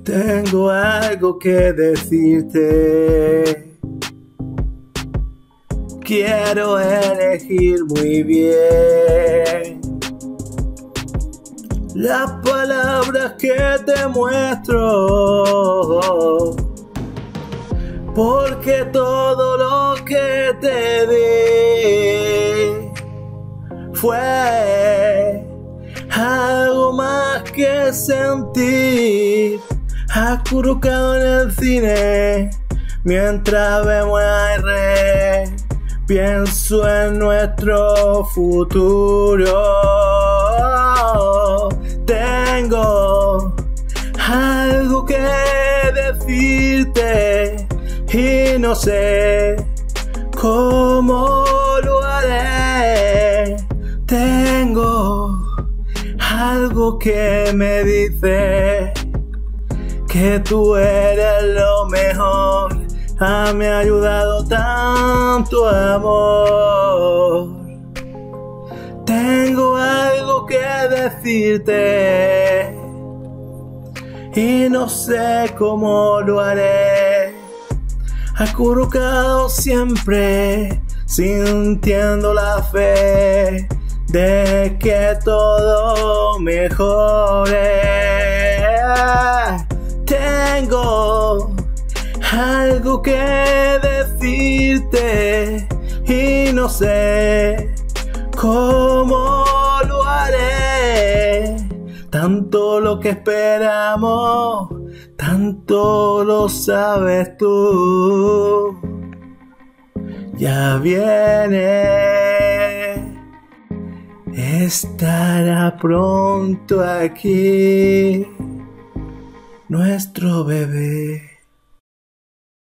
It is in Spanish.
Tengo algo que decirte. Quiero elegir muy bien las palabras que te muestro, porque todo lo que te di fue algo más que sentir, acurrucado en el cine mientras vemos a R. Pienso en nuestro futuro. Tengo algo que decirte y no sé cómo lo haré. Tengo algo que me dice que tú eres lo mejor. Me ha ayudado tanto amor. Tengo algo que decirte y no sé cómo lo haré. Acurrucado siempre, sintiendo la fe de que todo mejore. Tengo algo que decirte y no sé cómo lo haré. Tanto lo que esperamos, tanto lo sabes tú. Ya viene, estará pronto aquí nuestro bebé.